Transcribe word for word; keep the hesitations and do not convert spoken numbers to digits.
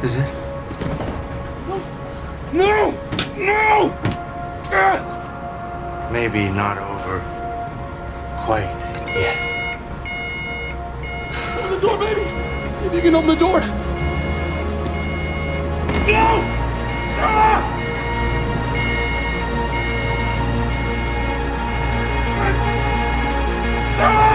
Is it? No! No! Ah! Maybe not over quite yet. Open the door, baby! See if you can open the door. No! Ah! Ah!